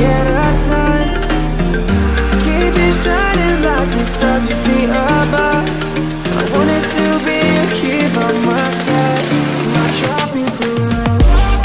at a time. Keep it shining like the stars we see above. I wanted to be here by my side, my tropical love.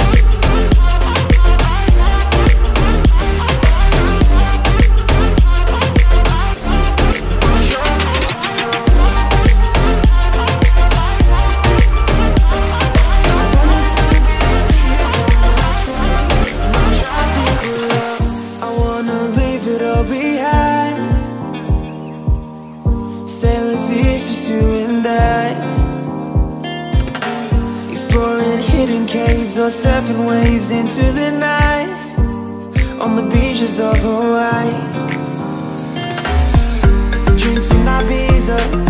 Or surfing waves into the night on the beaches of Hawaii. Drinks in Ibiza,